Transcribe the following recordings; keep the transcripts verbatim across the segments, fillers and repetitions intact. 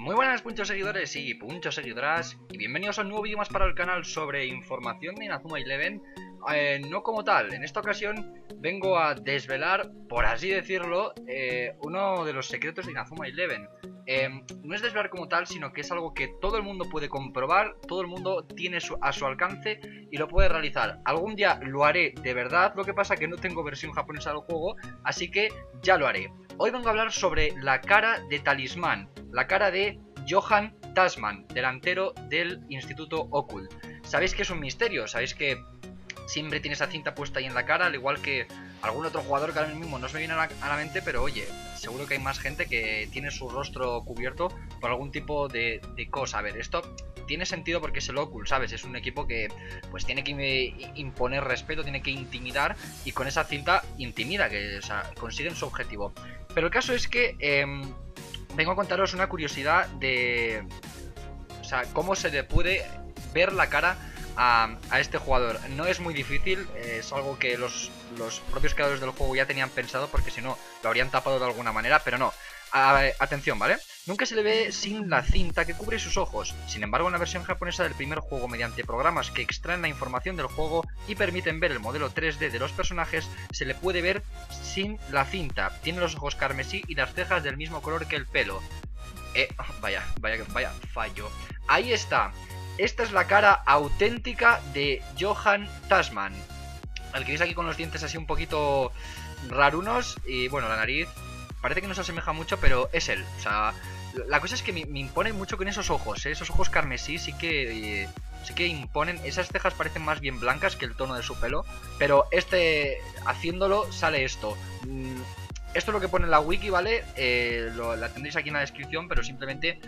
Muy buenas punchos seguidores y punchos seguidoras, y bienvenidos a un nuevo vídeo más para el canal sobre información de Inazuma Eleven. eh, No como tal, en esta ocasión vengo a desvelar, por así decirlo, eh, uno de los secretos de Inazuma Eleven. eh, No es desvelar como tal, sino que es algo que todo el mundo puede comprobar, todo el mundo tiene su, a su alcance y lo puede realizar. Algún día lo haré de verdad, lo que pasa que no tengo versión japonesa del juego, así que ya lo haré. Hoy vengo a hablar sobre la cara de Talismán, la cara de Johan Tasman, delantero del Instituto Occult. Sabéis que es un misterio, sabéis que siempre tiene esa cinta puesta ahí en la cara, al igual que algún otro jugador que ahora mismo no se me viene a la, a la mente, pero oye, seguro que hay más gente que tiene su rostro cubierto por algún tipo de, de cosa. A ver, esto tiene sentido porque es el Occult, ¿sabes? Es un equipo que pues tiene que imponer respeto, tiene que intimidar, y con esa cinta intimida, que o sea, consiguen su objetivo. Pero el caso es que eh, vengo a contaros una curiosidad de, o sea, cómo se le puede ver la cara a, a este jugador. No es muy difícil, es algo que los, los propios creadores del juego ya tenían pensado, porque si no lo habrían tapado de alguna manera, pero no. A, atención, ¿vale? Nunca se le ve sin la cinta que cubre sus ojos. Sin embargo, en la versión japonesa del primer juego, mediante programas que extraen la información del juego y permiten ver el modelo tres D de los personajes, se le puede ver sin la cinta. Tiene los ojos carmesí y las cejas del mismo color que el pelo. Eh, vaya, vaya, vaya fallo. Ahí está. Esta es la cara auténtica de Johan Tasman. Al que veis aquí con los dientes así un poquito rarunos. Y bueno, la nariz parece que no se asemeja mucho, pero es él. O sea, la cosa es que me, me impone mucho con esos ojos, ¿eh? Esos ojos carmesí sí que, eh, sí que imponen. Esas cejas parecen más bien blancas que el tono de su pelo. Pero este, haciéndolo, sale esto. Mm, esto es lo que pone en la wiki, ¿vale? Eh, lo, la tendréis aquí en la descripción, pero simplemente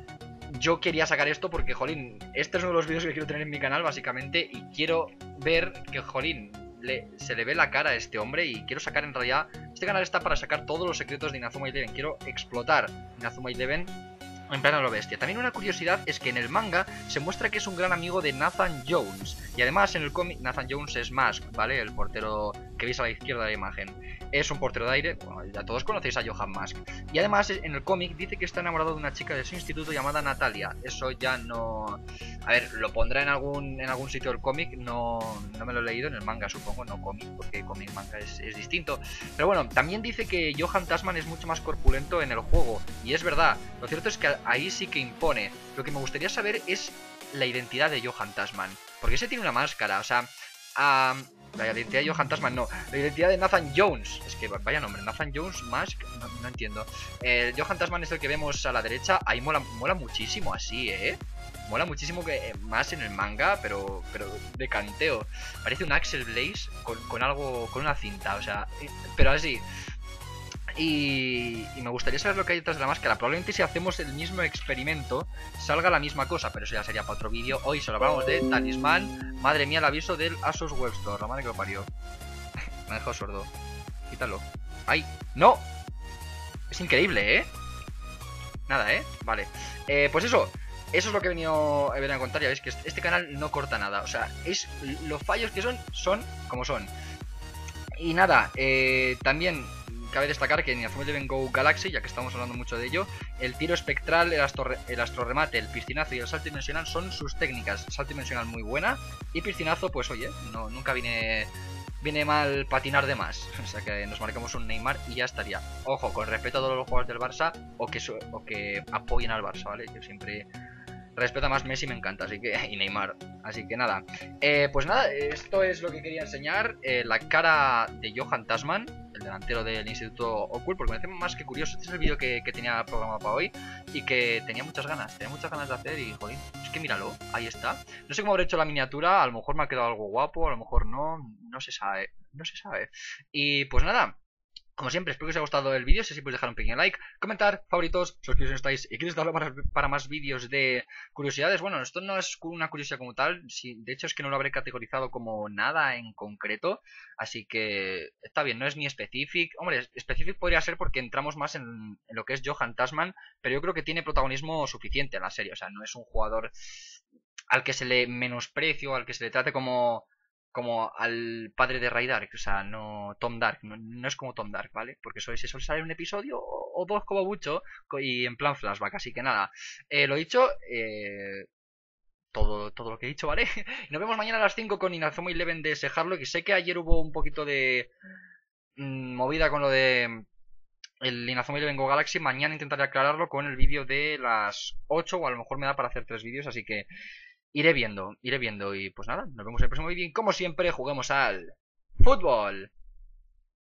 yo quería sacar esto porque, jolín, este es uno de los vídeos que quiero tener en mi canal, básicamente. Y quiero ver que, jolín, Le, se le ve la cara a este hombre, y quiero sacar en realidad, este canal está para sacar todos los secretos de Inazuma Eleven. Quiero explotar Inazuma Eleven en plan a lo bestia. También una curiosidad es que en el manga se muestra que es un gran amigo de Nathan Jones, y además en el cómic Nathan Jones es Mask, ¿vale? El portero que veis a la izquierda de la imagen. Es un portero de aire, bueno, ya todos conocéis a Johan Mask. Y además en el cómic dice que está enamorado de una chica de su instituto llamada Natalia. Eso ya no... A ver, lo pondrá en algún en algún sitio del cómic, no, no me lo he leído, en el manga supongo, no cómic, porque cómic manga es, es distinto. Pero bueno, también dice que Johan Tasman es mucho más corpulento en el juego, y es verdad. Lo cierto es que ahí sí que impone. Lo que me gustaría saber es la identidad de Johan Tasman, porque ese tiene una máscara, o sea... Um, la identidad de Johan Tasman, no, la identidad de Nathan Jones. Es que vaya nombre, Nathan Jones, Mask, no, no entiendo. eh, Johan Tasman es el que vemos a la derecha. Ahí mola, mola muchísimo así, eh Mola muchísimo que eh, más en el manga, pero pero de canteo. Parece un Axel Blaze con, con algo, con una cinta, o sea, eh, pero así. Y, y me gustaría saber lo que hay detrás de la máscara. Probablemente si hacemos el mismo experimento salga la misma cosa, pero eso ya sería para otro vídeo. Hoy solo hablamos de Talismán. Madre mía, el aviso del Asos Web Store, la madre que lo parió. Me ha dejado sordo. Quítalo. ¡Ay! ¡No! Es increíble, ¿eh? Nada, ¿eh? Vale. Eh, pues eso. Eso es lo que he venido, he venido a contar. Ya veis que este canal no corta nada. O sea, es los fallos que son, son como son. Y nada, eh, también cabe destacar que en Inazuma Eleven Go Galaxy, ya que estamos hablando mucho de ello, el tiro espectral, el, astro, el astrorremate, el piscinazo y el salto dimensional son sus técnicas. Salto dimensional muy buena, y piscinazo, pues oye, no, nunca viene, viene mal patinar de más. O sea que nos marcamos un Neymar y ya estaría. Ojo, con respeto a todos los jugadores del Barça, o que, o que apoyen al Barça, ¿vale? Yo siempre... Respeta más Messi, me encanta, así que... y Neymar, así que nada. eh, Pues nada, esto es lo que quería enseñar. eh, La cara de Johan Tasman, el delantero del Instituto Occult, porque me parece más que curioso. Este es el vídeo que, que tenía programado para hoy, y que tenía muchas ganas, tenía muchas ganas de hacer. Y jolín, es que míralo, ahí está. No sé cómo habré hecho la miniatura, a lo mejor me ha quedado algo guapo, a lo mejor no, no se sabe, no se sabe. Y pues nada, como siempre, espero que os haya gustado el vídeo. Si así, podéis dejar un pequeño like, comentar, favoritos, suscribiros si no estáis y queréis darlo para, para más vídeos de curiosidades. Bueno, esto no es una curiosidad como tal, si, de hecho es que no lo habré categorizado como nada en concreto, así que está bien, no es ni specific. Hombre, specific podría ser porque entramos más en, en lo que es Johan Tasman, pero yo creo que tiene protagonismo suficiente en la serie. O sea, no es un jugador al que se le menosprecio, al que se le trate como... como al padre de Ray Dark, o sea, no Tom Dark, no, no es como Tom Dark, ¿vale? Porque eso, ese suele salir un episodio o, o dos como mucho y en plan flashback, así que nada. Eh, lo dicho, eh, todo, todo lo que he dicho, ¿vale? Y nos vemos mañana a las cinco con Inazuma Eleven de ese Harlock, que sé que ayer hubo un poquito de mmm, movida con lo de el Inazuma Eleven Go Galaxy. Mañana intentaré aclararlo con el vídeo de las ocho, o a lo mejor me da para hacer tres vídeos, así que iré viendo, iré viendo y pues nada, nos vemos en el próximo vídeo y como siempre juguemos al fútbol.